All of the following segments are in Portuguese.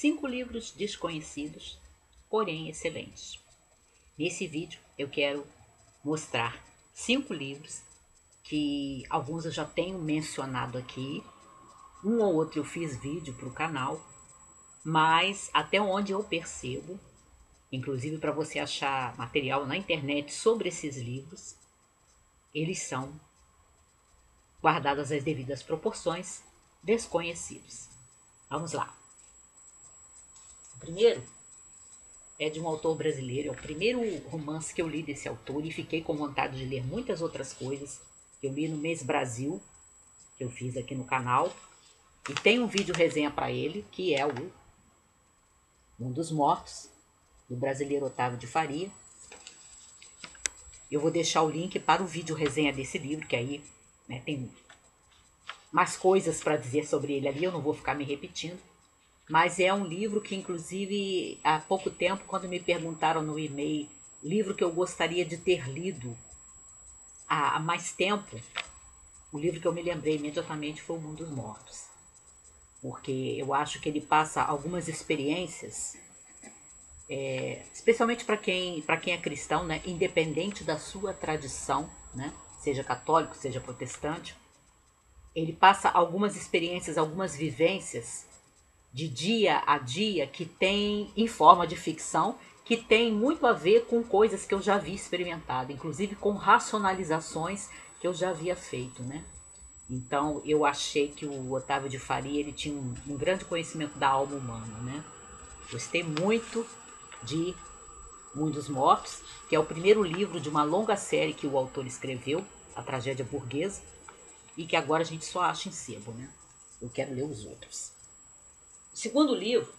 5 livros desconhecidos, porém excelentes. Nesse vídeo eu quero mostrar 5 livros que alguns eu já tenho mencionado aqui, um ou outro eu fiz vídeo para o canal, mas até onde eu percebo, inclusive para você achar material na internet sobre esses livros, eles são, guardadas as devidas proporções, desconhecidos. Vamos lá. O primeiro é de um autor brasileiro, é o primeiro romance que eu li desse autor e fiquei com vontade de ler muitas outras coisas. Eu li no Mês Brasil, que eu fiz aqui no canal, e tem um vídeo resenha para ele, que é o Mundo dos Mortos, do brasileiro Otávio de Faria. Eu vou deixar o link para o vídeo resenha desse livro, que aí tem mais coisas para dizer sobre ele ali, eu não vou ficar me repetindo. Mas é um livro que, inclusive, há pouco tempo, quando me perguntaram no e-mail, livro que eu gostaria de ter lido há mais tempo, o livro que eu me lembrei imediatamente foi O Mundo dos Mortos. Porque eu acho que ele passa algumas experiências, especialmente para quem é cristão, né, independente da sua tradição, né, seja católico, seja protestante, ele passa algumas experiências, algumas vivências de dia a dia que tem, em forma de ficção, que tem muito a ver com coisas que eu já havia experimentado, inclusive com racionalizações que eu já havia feito, né? Então eu achei que o Otávio de Faria ele tinha um grande conhecimento da alma humana, né? Gostei muito de Mundo dos Mortos, que é o primeiro livro de uma longa série que o autor escreveu, A Tragédia Burguesa, e que agora a gente só acha em sebo, né? Eu quero ler os outros. O segundo livro,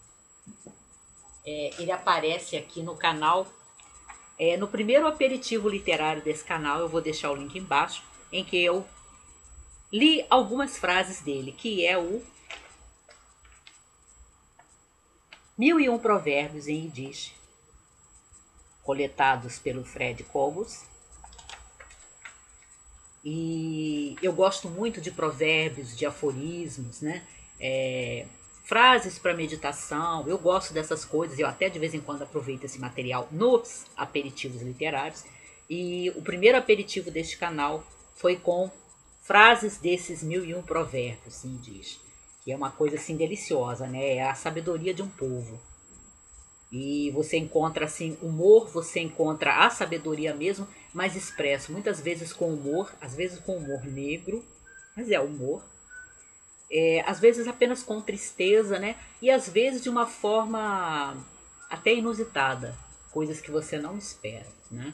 ele aparece aqui no canal, no primeiro aperitivo literário desse canal, eu vou deixar o link embaixo, em que eu li algumas frases dele, que é o 1001 Provérbios em Yiddish, coletados pelo Fred Kobus. E eu gosto muito de provérbios, de aforismos, né? Frases para meditação, eu gosto dessas coisas, eu até de vez em quando aproveito esse material nos aperitivos literários. E o primeiro aperitivo deste canal foi com frases desses 1001 provérbios, assim diz, que é uma coisa assim deliciosa, né? É a sabedoria de um povo. E você encontra assim humor, você encontra a sabedoria mesmo, mas expresso muitas vezes com humor, às vezes com humor negro, mas é humor. Às vezes apenas com tristeza, né? E às vezes de uma forma até inusitada, coisas que você não espera, né?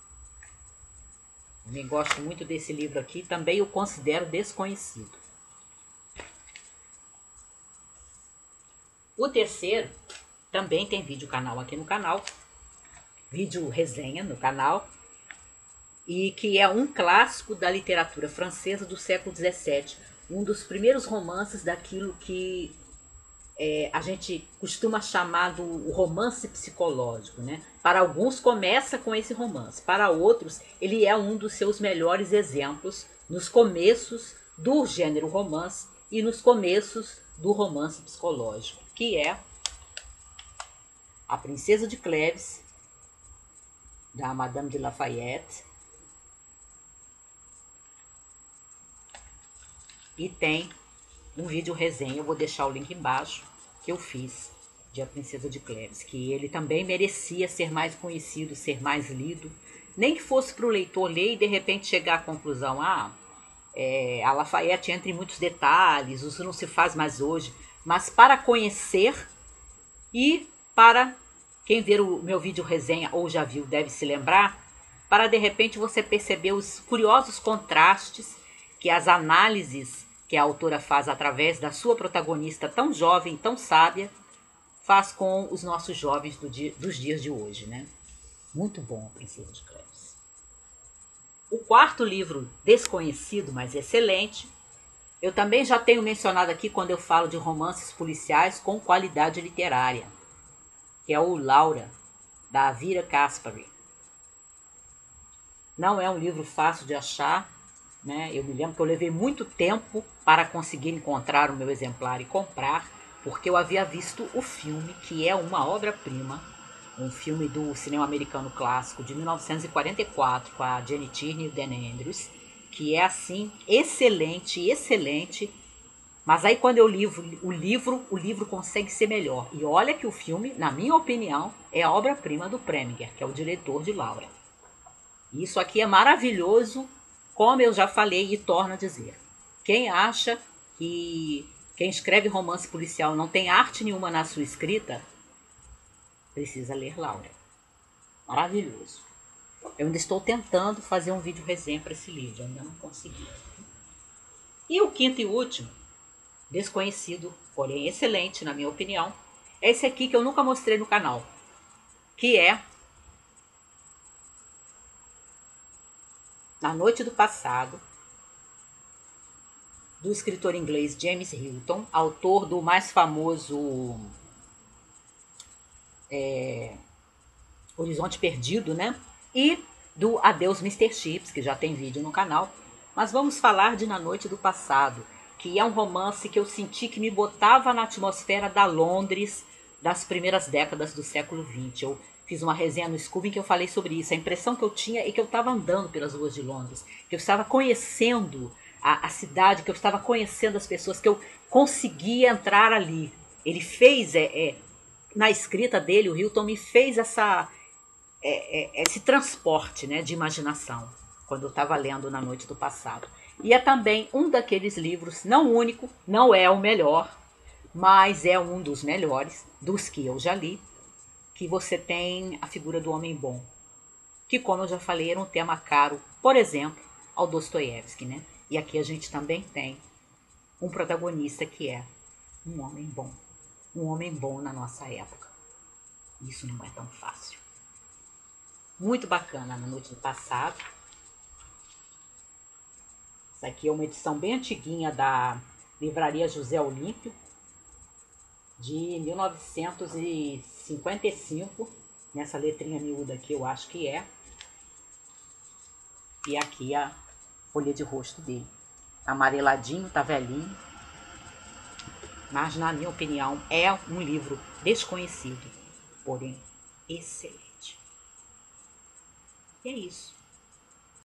Também gosto muito desse livro aqui, também o considero desconhecido. O terceiro também tem vídeo canal aqui no canal, vídeo resenha no canal, e que é um clássico da literatura francesa do século XVII, um dos primeiros romances daquilo que a gente costuma chamar do romance psicológico, né? Para alguns começa com esse romance, para outros ele é um dos seus melhores exemplos nos começos do gênero romance e nos começos do romance psicológico, que é A Princesa de Cleves, da Madame de Lafayette. E tem um vídeo resenha, eu vou deixar o link embaixo, que eu fiz de A Princesa de Cleves, que ele também merecia ser mais conhecido, ser mais lido, nem que fosse para o leitor ler e de repente chegar à conclusão, a Lafayette entra em muitos detalhes, isso não se faz mais hoje, mas para conhecer e para quem ver o meu vídeo resenha ou já viu deve se lembrar, para de repente você perceber os curiosos contrastes que as análises que a autora faz através da sua protagonista tão jovem, tão sábia, faz com os nossos jovens dos dias de hoje, né? Muito bom, A Princesa de Cleves. O quarto livro, desconhecido, mas excelente, eu também já tenho mencionado aqui quando eu falo de romances policiais com qualidade literária, que é o Laura, da Vira Caspary. Não é um livro fácil de achar, né? Eu me lembro que eu levei muito tempo para conseguir encontrar o meu exemplar e comprar, porque eu havia visto o filme, que é uma obra-prima, um filme do cinema americano clássico de 1944, com a Jane Tierney e o Dan Andrews, que é assim, excelente, excelente. Mas aí quando eu li o livro consegue ser melhor. E olha que o filme, na minha opinião, é a obra-prima do Preminger, que é o diretor de Laura. Isso aqui é maravilhoso, como eu já falei e torno a dizer. Quem acha que quem escreve romance policial não tem arte nenhuma na sua escrita, precisa ler Laura. Maravilhoso. Eu ainda estou tentando fazer um vídeo resenha para esse livro, ainda não consegui. E o quinto e último, desconhecido, porém excelente na minha opinião, é esse aqui que eu nunca mostrei no canal, que é Na Noite do Passado, do escritor inglês James Hilton, autor do mais famoso Horizonte Perdido, né? E do Adeus Mr. Chips, que já tem vídeo no canal. Mas vamos falar de Na Noite do Passado, que é um romance que eu senti que me botava na atmosfera da Londres das primeiras décadas do século XX. Eu fiz uma resenha no Scooby em que eu falei sobre isso. A impressão que eu tinha é que eu estava andando pelas ruas de Londres, que eu estava conhecendo a cidade, que eu estava conhecendo as pessoas, que eu conseguia entrar ali. Ele fez, na escrita dele, o Hilton me fez esse transporte, né, de imaginação, quando eu estava lendo Na Noite do Passado. E é também um daqueles livros, não único, não é o melhor, mas é um dos melhores, dos que eu já li, que você tem a figura do homem bom, que, como eu já falei, era um tema caro, por exemplo, ao Dostoiévski, né? E aqui a gente também tem um protagonista que é um homem bom na nossa época. Isso não é tão fácil. Muito bacana Na Noite do Passado. Essa aqui é uma edição bem antiguinha da Livraria José Olímpio, de 1955, nessa letrinha miúda aqui eu acho que é. E aqui a folha de rosto dele. Amareladinho, tá velhinho. Mas na minha opinião é um livro desconhecido, porém excelente. E é isso.